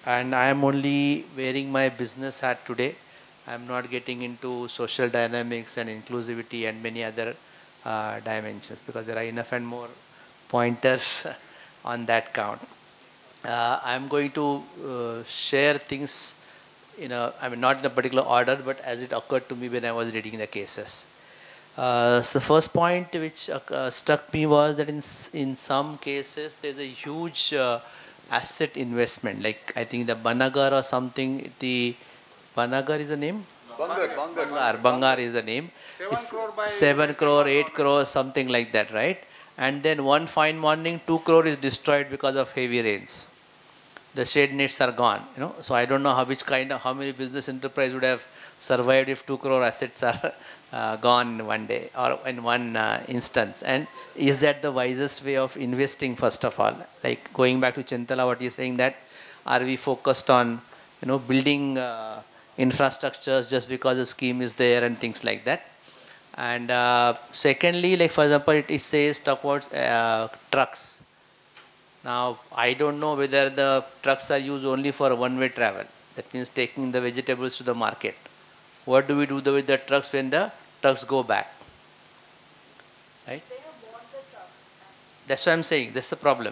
and I am only wearing my business hat today. I am not getting into social dynamics and inclusivity and many other dimensions, because there are enough and more pointers on that count. I am going to share things I mean, not in a particular order, but as it occurred to me when I was reading the cases. So the first point which struck me was that in some cases there's a huge asset investment. Like I think the Banagar or something. The Banagar is the name. Bangar is the name. 7 crore by 7 crore, 8 crore, something like that, right? And then one fine morning, 2 crore is destroyed because of heavy rains. The shade nets are gone, So I don't know how many business enterprise would have survived if 2 crore assets are gone in one day or in one instance. And is that the wisest way of investing? First of all, like going back to Chintala, what you're saying, that are we focused on, building infrastructures just because the scheme is there and things like that? And secondly, like for example, it says talk about trucks. Now, I don't know whether the trucks are used only for one-way travel. That means taking the vegetables to the market. What do we do with the trucks when the trucks go back? Right? That's what I'm saying. That's the problem.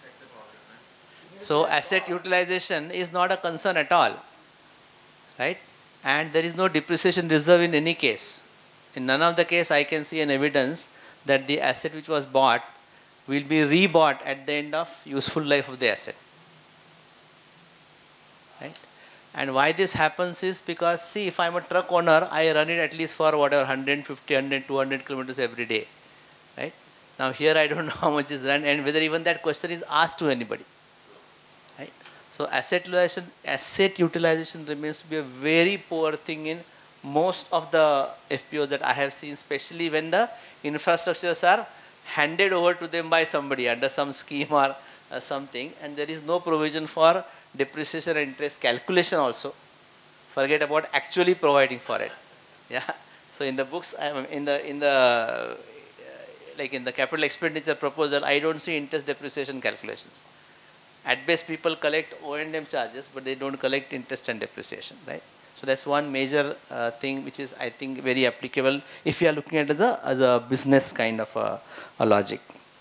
So asset utilization is not a concern at all. Right? And there is no depreciation reserve in any case. In none of the case I can see an evidence that the asset which was bought will be rebought at the end of useful life of the asset. Right? And why this happens is because, see, if I'm a truck owner, I run it at least for whatever 150, 100, 200 kilometers every day. Right? Now here I don't know how much is run and whether even that question is asked to anybody. Right? So asset utilization remains to be a very poor thing in most of the FPOs that I have seen, especially when the infrastructures are handed over to them by somebody under some scheme or something, and there is no provision for depreciation and interest calculation also. Forget about actually providing for it. Yeah. So in the books, in the like in the capital expenditure proposal, I don't see interest depreciation calculations. At best, people collect O&M charges, but they don't collect interest and depreciation, right? So that's one major thing which is, I think, very applicable if you are looking at it as a business kind of a logic.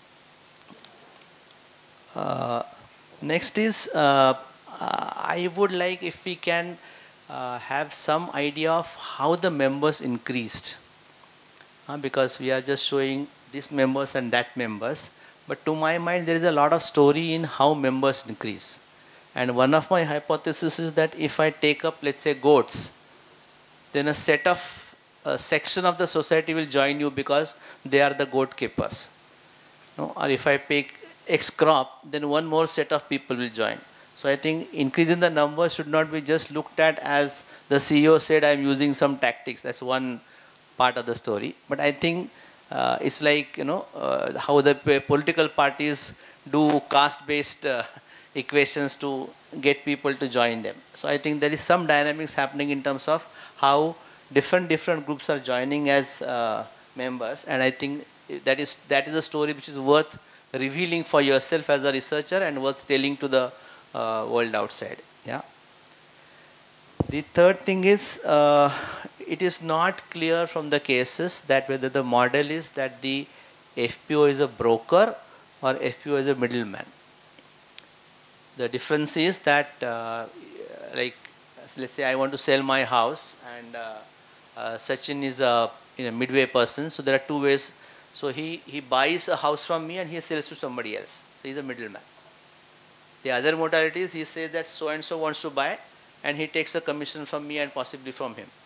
Next is, I would like if we can have some idea of how the members increased. Because we are just showing these members and that members. But to my mind, there is a lot of story in how members increase. And one of my hypotheses is that if I take up, let's say, goats, then a section of the society will join you because they are the goat keepers. Or if I pick X crop, then one more set of people will join. So I think increasing the number should not be just looked at as the CEO said, I'm using some tactics. That's one part of the story. But I think it's like, how the political parties do caste-based equations to get people to join them. So I think there is some dynamics happening in terms of how different groups are joining as members, and I think that is a story which is worth revealing for yourself as a researcher and worth telling to the world outside. Yeah. The third thing is, it is not clear from the cases that whether the model is that the FPO is a broker or FPO is a middleman. The difference is that, like, let's say I want to sell my house, and Sachin is a midway person. So there are two ways. So he buys a house from me and he sells to somebody else. So he's a middleman. The other modality is he says that so and so wants to buy, and he takes a commission from me and possibly from him.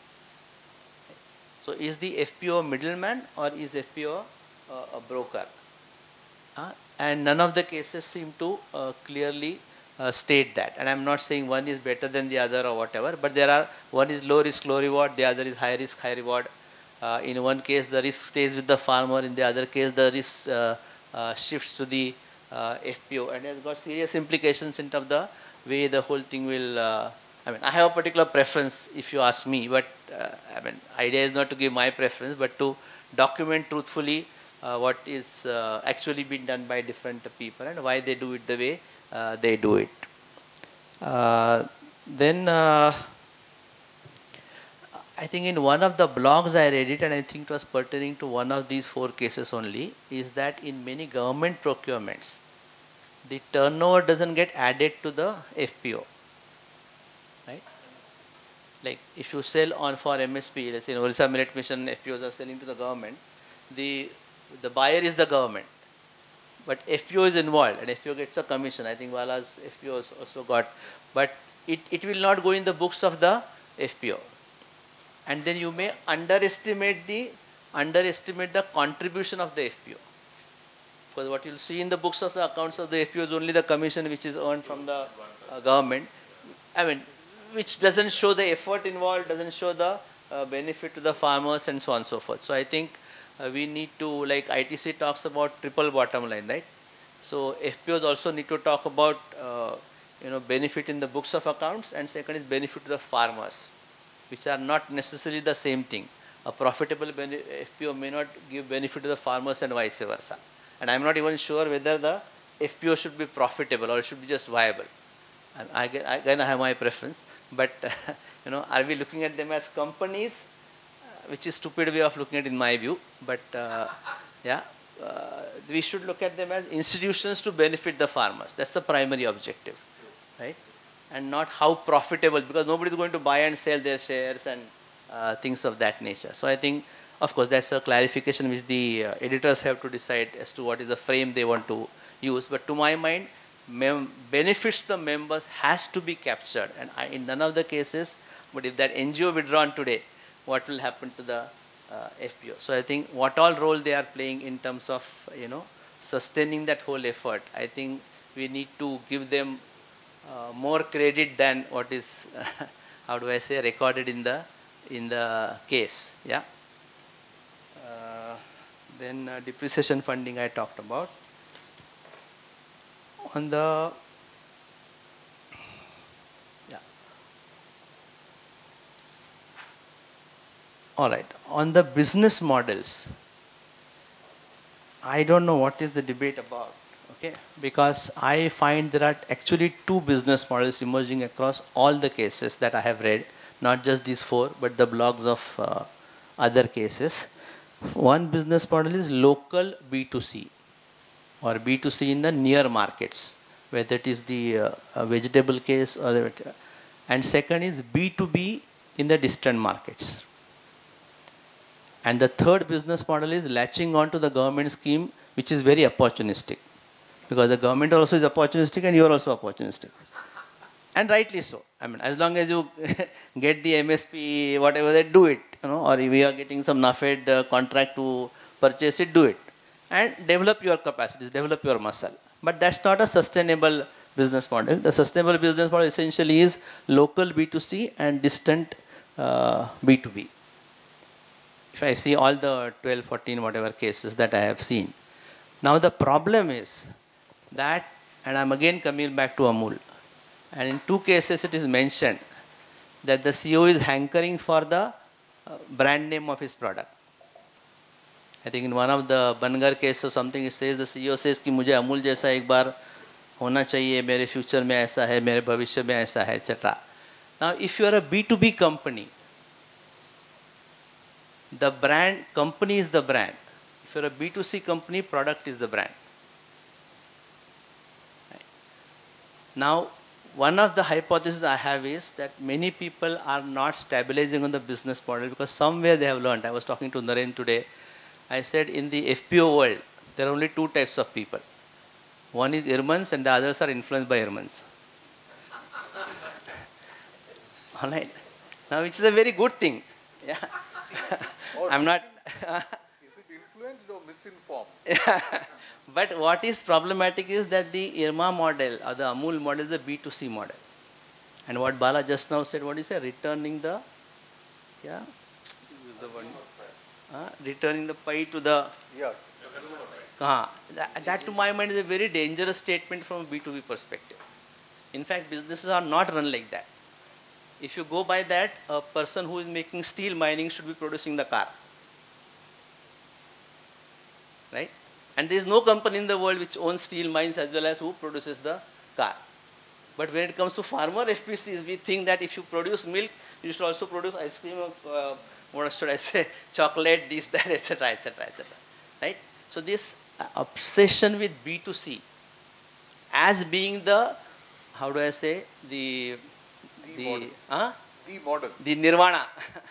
So is the FPO a middleman or is FPO a broker? And none of the cases seem to clearly state that. And I'm not saying one is better than the other or whatever, but one is low risk, low reward, the other is high risk, high reward. In one case, the risk stays with the farmer. In the other case, the risk shifts to the FPO. And it's got serious implications in terms of the way the whole thing will, I have a particular preference if you ask me, but idea is not to give my preference, but to document truthfully what is actually being done by different people and why they do it the way they do it. Then I think in one of the blogs I read it, and I think it was pertaining to one of these four cases only, is that in many government procurements, the turnover doesn't get added to the FPO, right? Like if you sell on for MSP, let's say Orissa Millet Mission FPOs are selling to the government, the buyer is the government, but FPO is involved and FPO gets a commission. I think Wala's FPO also got, but it will not go in the books of the FPO. And then you may underestimate the contribution of the FPO. Because what you'll see in the books of the accounts of the FPO is only the commission which is earned from the government. I mean, which doesn't show the effort involved, doesn't show the benefit to the farmers and so on and so forth. So I think we need to, like ITC talks about triple bottom line, right? So FPOs also need to talk about benefit in the books of accounts, and second is benefit to the farmers, which are not necessarily the same thing. A profitable FPO may not give benefit to the farmers and vice versa. And I'm not even sure whether the FPO should be profitable or it should be just viable. And again, I have my preference, but are we looking at them as companies, which is stupid way of looking at it in my view. But we should look at them as institutions to benefit the farmers. That's the primary objective, right? And not how profitable, because nobody is going to buy and sell their shares and things of that nature. So I think, of course, that's a clarification which the editors have to decide as to what is the frame they want to use. But to my mind, benefits to the members has to be captured. And in none of the cases, but if that NGO withdrawn today, what will happen to the FPO? So I think what all role they are playing in terms of, sustaining that whole effort, I think we need to give them more credit than what is, how do I say, recorded in the case. Yeah. Then depreciation funding I talked about. On the all right, on the business models, I don't know what is the debate about. Okay, because I find there are actually two business models emerging across all the cases that I have read, not just these four, but the blogs of other cases. One business model is local B2C or B2C in the near markets, whether it is the vegetable case or the, and second is B2B in the distant markets. And the third business model is latching on to the government scheme, which is very opportunistic. Because the government also is opportunistic and you are also opportunistic. And rightly so. I mean, as long as you get the MSP, whatever they do it, or if we are getting some NAFED contract to purchase it, do it. And develop your capacities, develop your muscle. But that's not a sustainable business model. The sustainable business model essentially is local B2C and distant B2B. If I see all the 12, 14, whatever cases that I have seen. Now the problem is that, and I'm again coming back to Amul, and in two cases it is mentioned that the CEO is hankering for the brand name of his product. I think in one of the Bangar case or something, it says, the CEO says कि मुझे अमूल जैसा एक बार होना चाहिए, मेरे future में ऐसा है, मेरे भविष्य में ऐसा है, etc. Now, if you are a B2B company, the brand, company is the brand. If you are a B2C company, product is the brand. Right. Now, one of the hypotheses I have is that many people are not stabilizing on the business model because somewhere they have learned. I was talking to Naren today. I said in the FPO world, there are only two types of people. One is Irmans and the others are influenced by Irmans. All right. Now, which is a very good thing. Yeah. I'm not. Is it influenced or misinformed? But what is problematic is that the IRMA model or the Amul model is the B2C model. And what Bala just now said, what is it? Returning the, yeah? The one, returning the pie to the, Yeah. That to my mind is a very dangerous statement from a B2B perspective. In fact, businesses are not run like that. If you go by that, a person who is making steel mining should be producing the car. Right? And there is no company in the world which owns steel mines as well as who produces the car. But when it comes to farmer FPCs, we think that if you produce milk, you should also produce ice cream, what should I say, chocolate, this, that, etc., etc., etc. Right? So this obsession with B2C as being the, how do I say, the model. The nirvana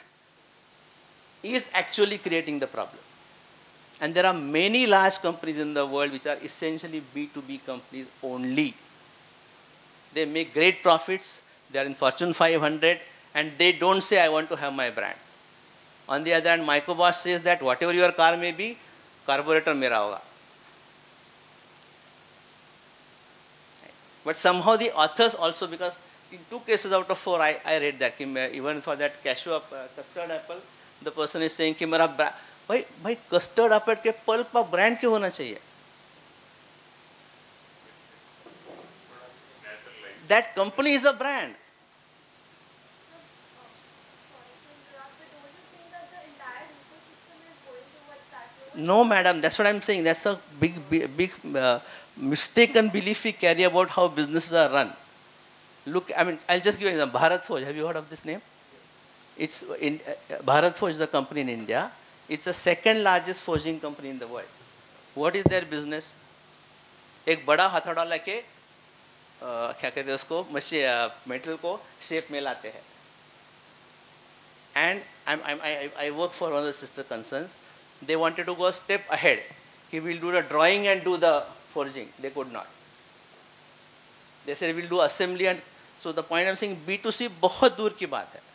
is actually creating the problem. And there are many large companies in the world which are essentially B2B companies only. They make great profits, they are in Fortune 500, and they don't say, I want to have my brand. On the other hand, Microbosch says that whatever your car may be, carburetor mera hoga. But somehow the authors also, because in 2 cases out of 4, I read that, even for that cashew custard apple, the person is saying कि मेरा भाई custard apple के pulp का brand क्यों होना चाहिए? That company is a brand. No, madam, that's what I'm saying. That's a big mistaken belief we carry about how businesses are run. Look, I mean, I'll just give you an example. Bharat Forge, have you heard of this name? It's in Bharat Forge is a company in India. It's the second largest forging company in the world. What is their business? एक बड़ा हथौड़ा लेके क्या कहते हैं उसको metal को shape में लाते हैं. And I work for one of the sister concerns. They wanted to go a step ahead. He will do the drawing and do the forging. They could not. They said we'll do assembly, and so the point I'm saying, B2C बहुत दूर की बात है.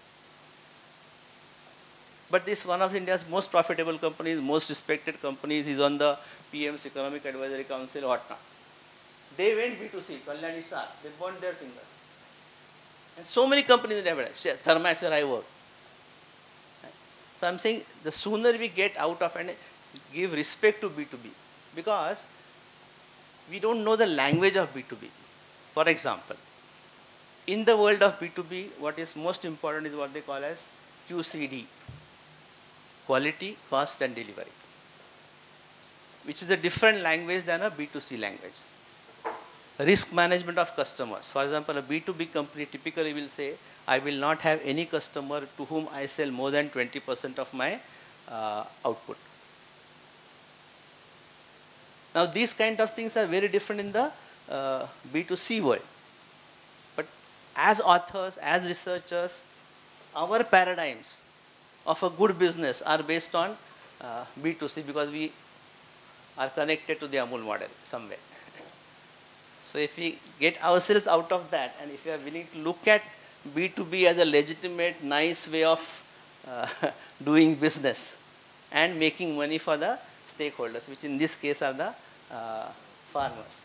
But this one of India's most profitable companies, most respected companies, is on the PM's Economic Advisory Council, whatnot. They went B2C, Kalyani Sar, they burned their fingers. And so many companies in India, Thermax where I work. So I'm saying the sooner we get out of and give respect to B2B, because we don't know the language of B2B. For example, in the world of B2B, what is most important is what they call as QCD, quality, cost and delivery, which is a different language than a B2C language. Risk management of customers. For example, a B2B company typically will say, I will not have any customer to whom I sell more than 20% of my output. Now, these kind of things are very different in the B2C world. But as authors, as researchers, our paradigms of a good business are based on B2C, because we are connected to the Amul model somewhere. So if we get ourselves out of that, and if we are willing to look at B2B as a legitimate, nice way of doing business and making money for the stakeholders, which in this case are the farmers,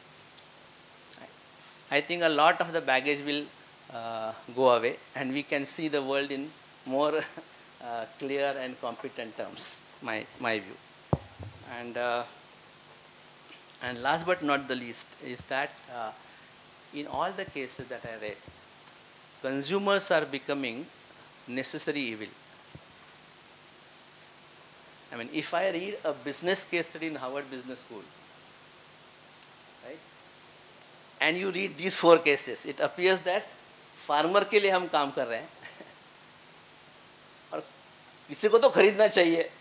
I think a lot of the baggage will go away, and we can see the world in more clear and competent terms, my view. And last but not the least is that in all the cases that I read, consumers are becoming necessary evil. I mean, if I read a business case study in Harvard Business School, right, and you read these 4 cases, it appears that farmer के लिए हम काम कर रहे हैं और किसी को तो खरीदना चाहिए.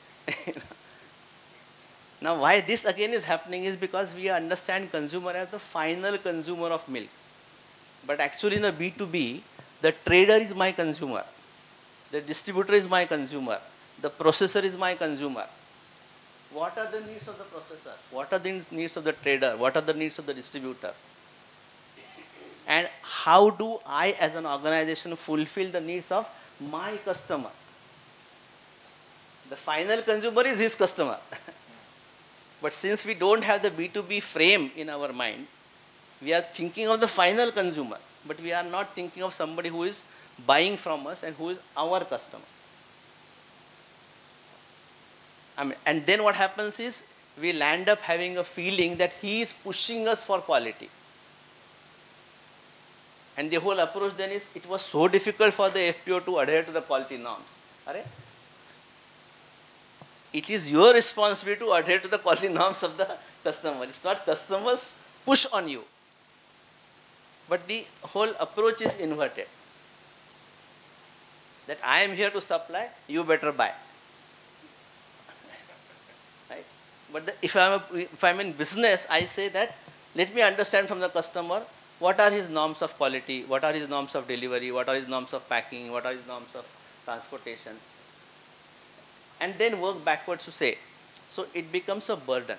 Now, why this again is happening is because we understand consumer as the final consumer of milk. But actually in a B2B, the trader is my consumer, the distributor is my consumer, the processor is my consumer. What are the needs of the processor? What are the needs of the trader? What are the needs of the distributor? And how do I as an organization fulfill the needs of my customer? The final consumer is his customer. But since we don't have the B2B frame in our mind, we are thinking of the final consumer, but we are not thinking of somebody who is buying from us and who is our customer. I mean, and then what happens is we land up having a feeling that he is pushing us for quality. And the whole approach then is, it was so difficult for the FPO to adhere to the quality norms. It is your responsibility to adhere to the quality norms of the customer. It's not customers push on you. but the whole approach is inverted. That I am here to supply, you better buy. Right? But if I'm in business, I say that let me understand from the customer what are his norms of quality, what are his norms of delivery, what are his norms of packing, what are his norms of transportation, and then work backwards to say. So it becomes a burden.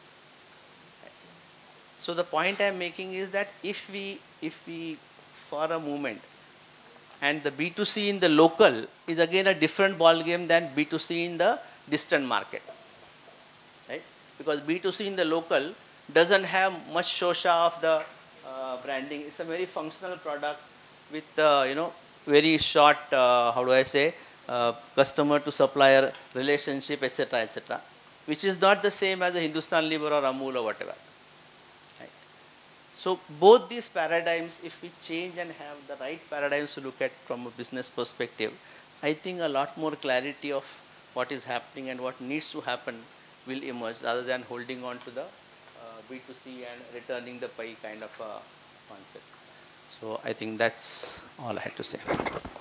So the point I am making is that if we for a moment, and the B2C in the local is again a different ball game than B2C in the distant market, right? Because B2C in the local doesn't have much shosha of the branding. It's a very functional product with very short how do I say customer to supplier relationship, etc., etc., which is not the same as a Hindustan Lever or Amul or whatever. Right? So both these paradigms, if we change and have the right paradigms to look at from a business perspective, I think a lot more clarity of what is happening and what needs to happen will emerge, rather than holding on to the B2C and returning the pie kind of a concept. So I think that's all I had to say.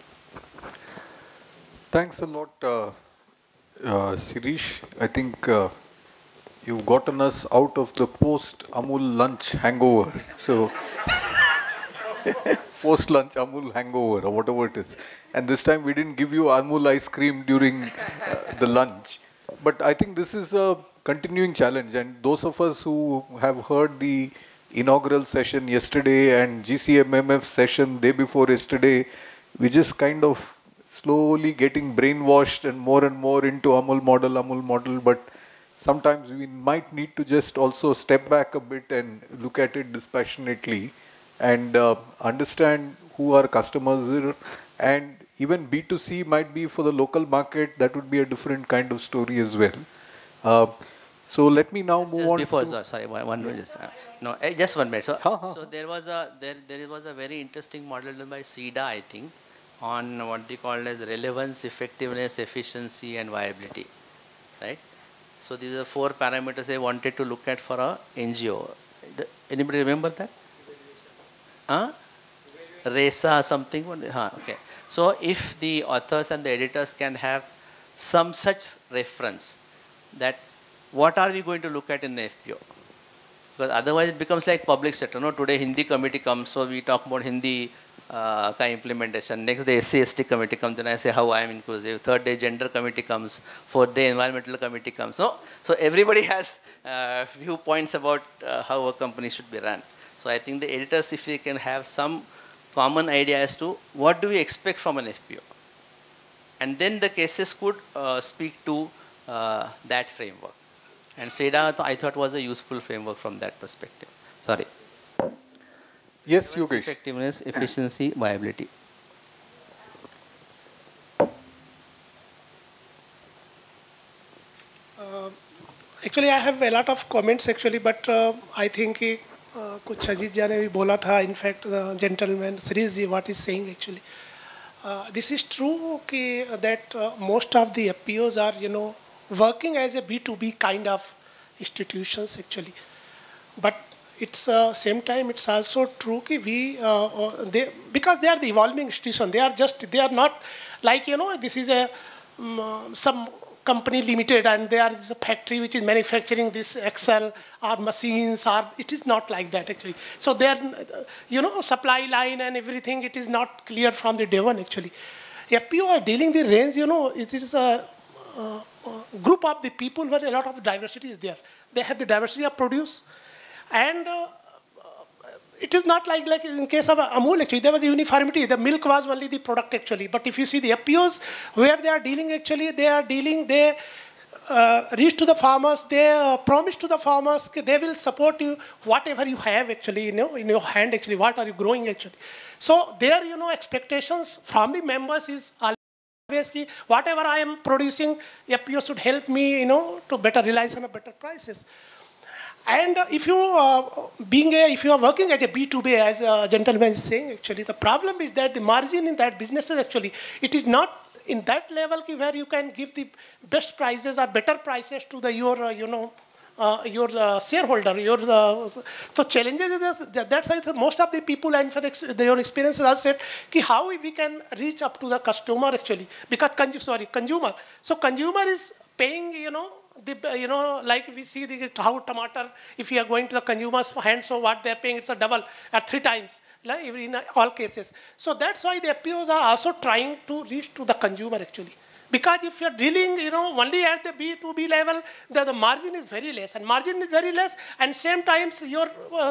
Thanks a lot, Sirish. I think you've gotten us out of the post-Amul lunch hangover. So, post-lunch Amul hangover or whatever it is. And this time we didn't give you Amul ice cream during the lunch. But I think this is a continuing challenge. And those of us who have heard the inaugural session yesterday and GCMMF session day before yesterday, we just kind of slowly getting brainwashed and more into Amul model, but sometimes we might need to just also step back a bit and look at it dispassionately and understand who our customers are. And even B2C might be for the local market, that would be a different kind of story as well. So let me now move on. Before, sorry, one minute. No, just 1 minute. So there was a very interesting model done by SIDA, I think, on what they call as relevance, effectiveness, efficiency, and viability, right? So these are 4 parameters they wanted to look at for a NGO. Anybody remember that? RESA something? Okay. So if the authors and the editors can have some such reference, that what are we going to look at in the FPO? Because otherwise it becomes like public sector. No, today Hindi committee comes, so we talk about Hindi implementation. Next day SC/ST committee comes, then I say how I am inclusive. Third day gender committee comes. Fourth day environmental committee comes. No, so everybody has viewpoints about how a company should be run. So I think the editors, if they can have some common idea as to what do we expect from an FPO, and then the cases could speak to that framework. And SIDA, I thought, was a useful framework from that perspective. Sorry. Yes, Yogesh. Effectiveness, efficiency, viability. Actually, I have a lot of comments actually, but I think कुछ अजीत जी ने भी बोला था. In fact, the gentleman Sirish ji, what is saying actually, this is true that most of the FPOs are working as a B2B kind of institutions actually, but it's same time it's also true that because they are the evolving institution, they are not like this is a some company limited and there is a factory which is manufacturing this Excel or machines, or it is not like that actually. So their supply line and everything, it is not clear from the day one actually. FPO are dealing the range, it is a group of the people where a lot of diversity is there. They have the diversity of produce, and it is not like in case of Amul actually, there was uniformity. The milk was only the product actually. But if you see the FPOs, where they are dealing actually, they reach to the farmers, they promise to the farmers, they will support you, whatever you have actually, in your hand actually, what are you growing actually. So their, expectations from the members is always whatever I am producing, FPO should help me, to better realize on a better prices. And if you are working as a B2B, as a gentleman is saying, actually, the problem is that the margin in that business is actually, it is not in that level where you can give the best prices or better prices to your shareholder. So challenges is that's why most of the people and for their experiences have said ki how we can reach up to the customer actually, because consumer. So consumer is paying, like we see how tomato, if you are going to the consumer's hand, so what they are paying, it's a double at 3 times, like in all cases. So that's why the FPOs are also trying to reach to the consumer actually. Because if you're dealing, only at the B2B level, the margin is very less, and margin is very less, and same times your,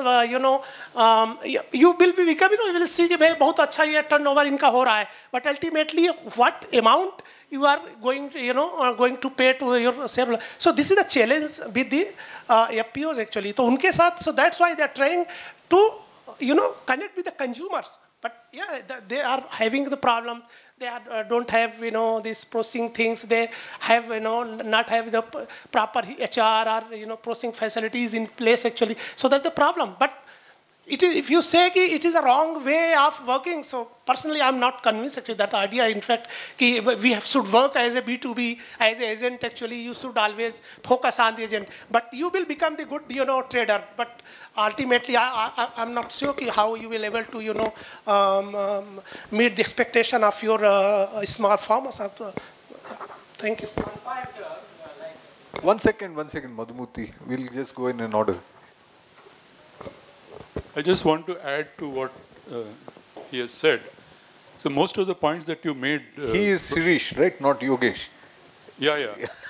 you will be becoming, you will see कि भाई बहुत अच्छा ये turnover इनका हो रहा है, but ultimately what amount you are going to, going to pay to your shareholder. So this is the challenge with the FPOs actually. So उनके साथ, so that's why they are trying to, connect with the consumers. But yeah, they are having the problem. They don't have, these processing things. They have, not have the proper HR or, processing facilities in place actually. So that's the problem. But it is, if you say ki it is a wrong way of working, so personally I'm not convinced actually that idea. In fact, ki we should work as a B2B, as an agent actually, you should always focus on the agent. But you will become the good, trader. But ultimately, I'm not sure ki how you will able to, meet the expectation of your small farmers. Thank you. One second, Madhumurthy. We'll just go in an order. I just want to add to what he has said. So most of the points that you made... he is Sirish, right? Not Yogesh. Yeah.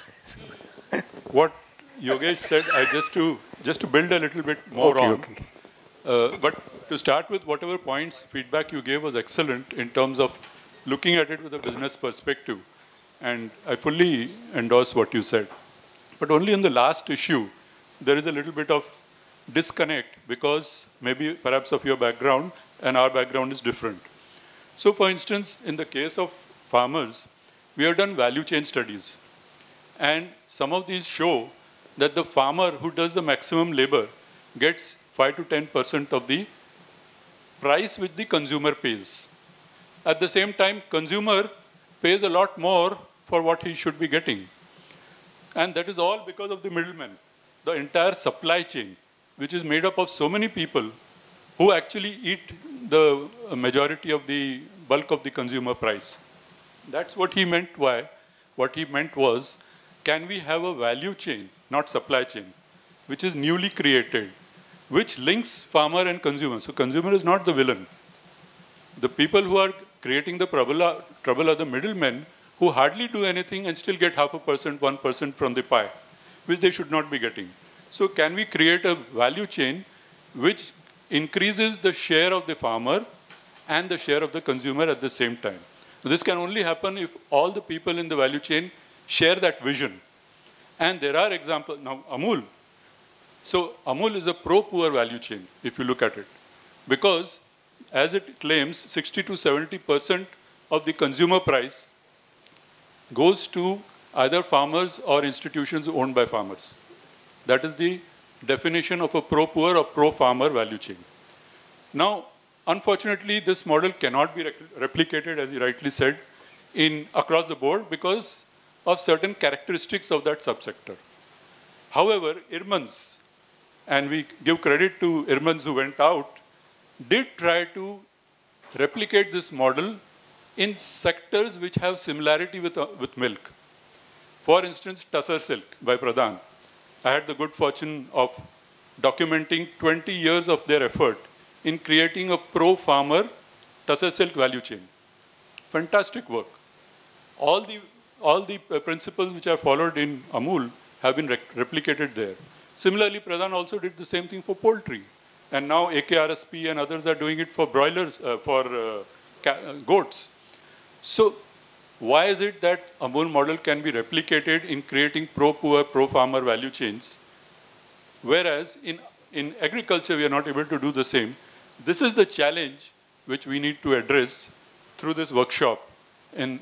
What Yogesh said, I just to build a little bit more on. Okay. But to start with, whatever points, feedback you gave was excellent in terms of looking at it with a business perspective. And I fully endorse what you said. But only in the last issue, there is a little bit of disconnect because maybe perhaps of your background and our background is different. So for instance, in the case of farmers, we have done value chain studies. And some of these show that the farmer who does the maximum labor gets 5 to 10% of the price which the consumer pays. At the same time, consumer pays a lot more for what he should be getting. And that is all because of the middleman, the entire supply chain, which is made up of so many people who actually eat the majority of the bulk of the consumer price. That's what he meant by, what he meant was, can we have a value chain, not supply chain, which is newly created, which links farmer and consumer. So consumer is not the villain. The people who are creating the trouble are the middlemen who hardly do anything and still get 0.5%, 1% from the pie, which they should not be getting. So can we create a value chain which increases the share of the farmer and the share of the consumer at the same time? This can only happen if all the people in the value chain share that vision. And there are examples. Now, Amul. So Amul is a pro-poor value chain, if you look at it. Because, as it claims, 60 to 70% of the consumer price goes to either farmers or institutions owned by farmers. That is the definition of a pro-poor or pro-farmer value chain. Now, unfortunately, this model cannot be replicated, as you rightly said, across the board because of certain characteristics of that subsector. However, Irmans, and we give credit to Irmans who went out, did try to replicate this model in sectors which have similarity with milk. For instance, Tussar Silk by Pradhan. I had the good fortune of documenting 20 years of their effort in creating a pro-farmer Tussar Silk value chain. Fantastic work. All the principles which are followed in Amul have been replicated there. Similarly, Pradhan also did the same thing for poultry. And now AKRSP and others are doing it for broilers, for goats. So why is it that Amul model can be replicated in creating pro-poor, pro-farmer value chains, whereas in agriculture we are not able to do the same? This is the challenge which we need to address through this workshop in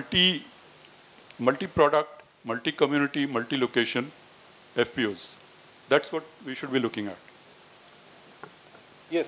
multi-product, multi-community, multi-location FPOs. That's what we should be looking at. Yes.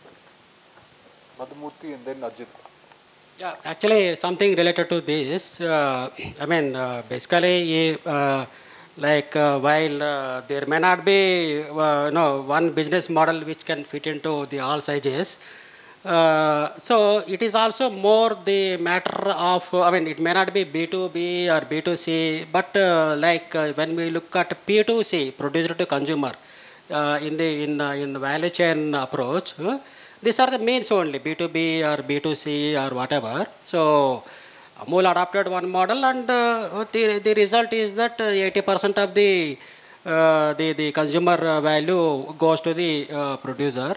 Madhumurthy and then Ajit. Yeah, actually something related to this. Basically, Like while there may not be one business model which can fit into the all sizes, so it is also more the matter of, I mean, it may not be B2B or B2C, but when we look at P2C, producer to consumer, in the value chain approach, these are the means only, B2B or B2C or whatever. So Amul adopted one model, and the result is that 80% of the consumer value goes to the producer.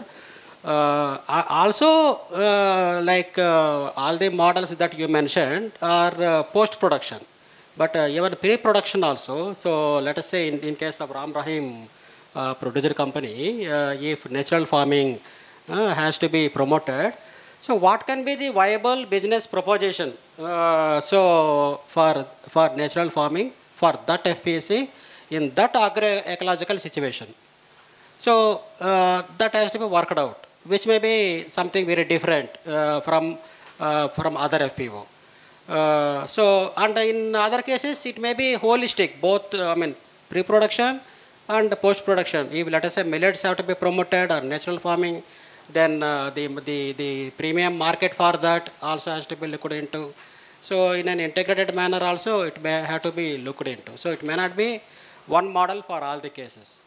Also, all the models that you mentioned are post-production, but even pre-production also. So let us say in case of Ram Rahim producer company, if natural farming has to be promoted, so what can be the viable business proposition? So for natural farming, for that FPC, in that agroecological situation. So that has to be worked out, which may be something very different from other FPO. So, and in other cases, it may be holistic, both, I mean, pre-production and post-production. If, let us say, millets have to be promoted or natural farming, then the premium market for that also has to be looked into. So, in an integrated manner also, it may have to be looked into. So, it may not be one model for all the cases.